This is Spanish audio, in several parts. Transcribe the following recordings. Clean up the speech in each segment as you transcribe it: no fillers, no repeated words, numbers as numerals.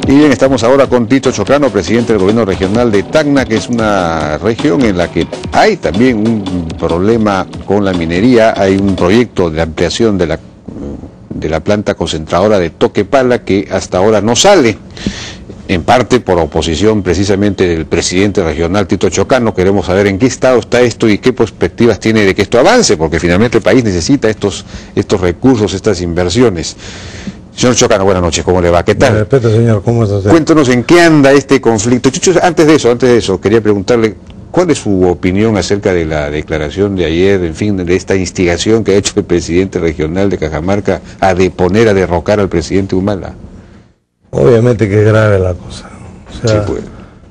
Y bien, estamos ahora con Tito Chocano, presidente del gobierno regional de Tacna, que es una región en la que hay también un problema con la minería. Hay un proyecto de ampliación de la planta concentradora de Toquepala que hasta ahora no sale, en parte por oposición precisamente del presidente regional Tito Chocano. Queremos saber en qué estado está esto y qué perspectivas tiene de que esto avance, porque finalmente el país necesita estos recursos, estas inversiones. Señor Chocano, buenas noches, ¿cómo le va? ¿Qué tal? Respeto, señor, ¿cómo está usted? Cuéntanos en qué anda este conflicto. Chucho, antes de eso, quería preguntarle, ¿cuál es su opinión acerca de la declaración de ayer, en fin, de esta instigación que ha hecho el presidente regional de Cajamarca a deponer, a derrocar al presidente Humala? Obviamente que es grave la cosa. O sea, sí, pues.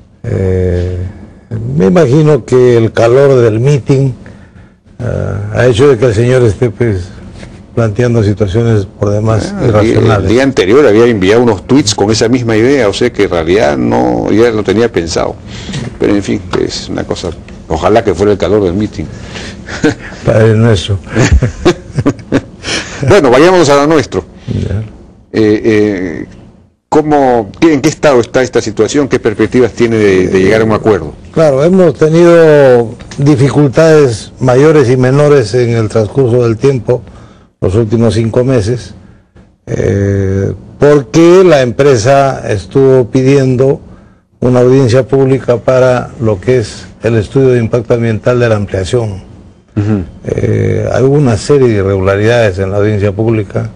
Me imagino que el calor del meeting ha hecho de que el señor esté pues planteando situaciones por demás irracionales. El día anterior había enviado unos tweets con esa misma idea, o sea que en realidad no, ya lo tenía pensado. Pero en fin, es una cosa, ojalá que fuera el calor del meeting. Padre nuestro. Bueno, vayamos a lo nuestro. ¿En qué estado está esta situación? ¿Qué perspectivas tiene de llegar a un acuerdo? Claro, hemos tenido dificultades mayores y menores en el transcurso del tiempo, los últimos 5 meses, porque la empresa estuvo pidiendo una audiencia pública para lo que es el estudio de impacto ambiental de la ampliación. Hay una serie de irregularidades en la audiencia pública.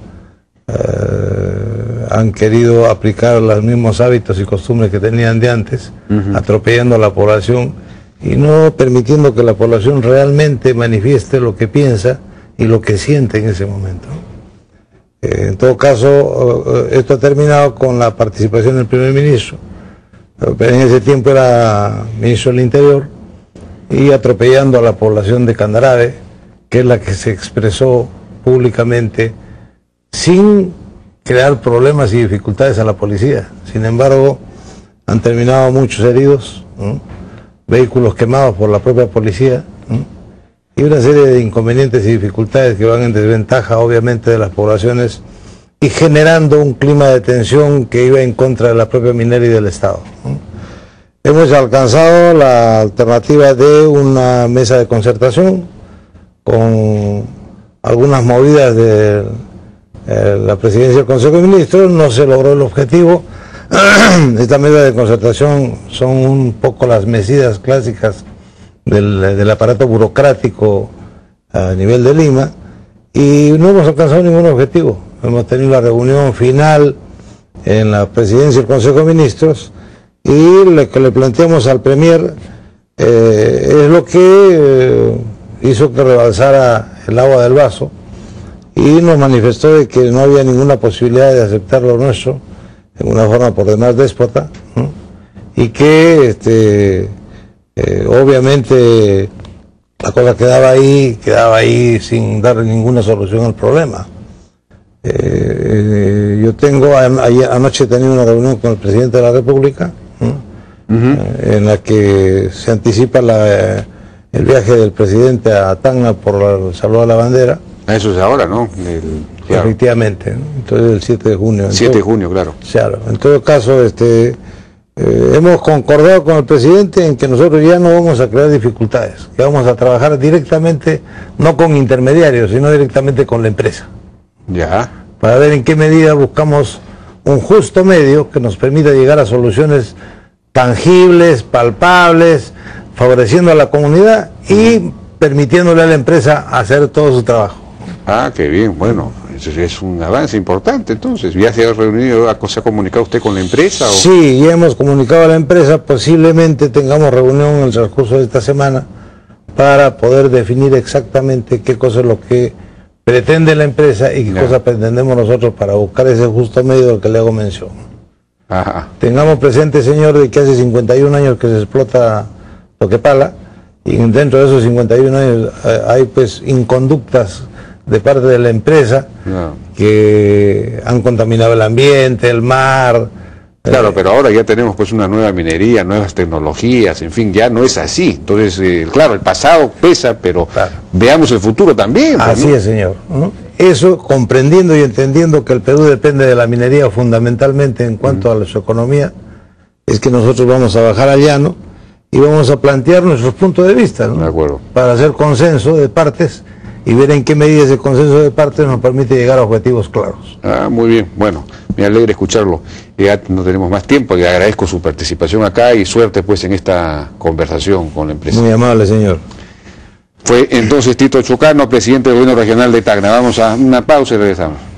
Han querido aplicar los mismos hábitos y costumbres que tenían de antes, atropellando a la población y no permitiendo que la población realmente manifieste lo que piensa y lo que siente en ese momento. En todo caso, esto ha terminado con la participación del primer ministro, pero en ese tiempo era ministro del Interior, y atropellando a la población de Candarave, que es la que se expresó públicamente sin crear problemas y dificultades a la policía. Sin embargo, han terminado muchos heridos, vehículos quemados por la propia policía, y una serie de inconvenientes y dificultades que van en desventaja obviamente de las poblaciones y generando un clima de tensión que iba en contra de la propia minera y del Estado. Hemos alcanzado la alternativa de una mesa de concertación con algunas movidas de la presidencia del Consejo de Ministros. No se logró el objetivo. Esta mesa de concertación son un poco las mesidas clásicas del aparato burocrático a nivel de Lima, y no hemos alcanzado ningún objetivo. Hemos tenido la reunión final en la presidencia del Consejo de Ministros y lo que le planteamos al Premier es lo que hizo que rebalsara el agua del vaso, y nos manifestó de que no había ninguna posibilidad de aceptar lo nuestro en una forma por demás déspota, y que obviamente la cosa quedaba ahí sin dar ninguna solución al problema. Yo anoche he tenido una reunión con el presidente de la República, en la que se anticipa el viaje del presidente a Tacna por el saludo a la bandera. Eso es ahora, ¿no? Claro. Efectivamente, ¿no? Entonces el 7 de junio. El 7 de junio, claro. Claro, en todo caso, hemos concordado con el presidente en que nosotros ya no vamos a crear dificultades, que vamos a trabajar directamente, no con intermediarios, sino directamente con la empresa. Ya. Para ver en qué medida buscamos un justo medio que nos permita llegar a soluciones tangibles, palpables, favoreciendo a la comunidad y permitiéndole a la empresa hacer todo su trabajo. Ah, qué bien, bueno, eso es un avance importante entonces. ¿Ya se ha reunido, se ha comunicado usted con la empresa? ¿O? Sí, ya hemos comunicado a la empresa, posiblemente tengamos reunión en el transcurso de esta semana para poder definir exactamente qué cosa es lo que pretende la empresa y qué cosa pretendemos nosotros para buscar ese justo medio del que le hago mención. Ajá. Tengamos presente, señor, de que hace 51 años que se explota Toquepala, y dentro de esos 51 años hay pues inconductas de parte de la empresa que han contaminado el ambiente, el mar. Claro, pero ahora ya tenemos pues una nueva minería, nuevas tecnologías, en fin, ya no es así. Entonces, claro, el pasado pesa, pero claro, veamos el futuro también. Así es, señor, ¿no? eso, comprendiendo y entendiendo que el Perú depende de la minería fundamentalmente en cuanto a su economía, es que nosotros vamos a bajar al llano y vamos a plantear nuestros puntos de vista, ¿no? De acuerdo. Para hacer consenso de partes y ver en qué medida ese consenso de partes nos permite llegar a objetivos claros. Muy bien, bueno, me alegra escucharlo. Ya no tenemos más tiempo, le agradezco su participación acá y suerte pues en esta conversación con la empresa. Muy amable, señor. Fue entonces Tito Chocano, presidente del Gobierno Regional de Tacna. Vamos a una pausa y regresamos.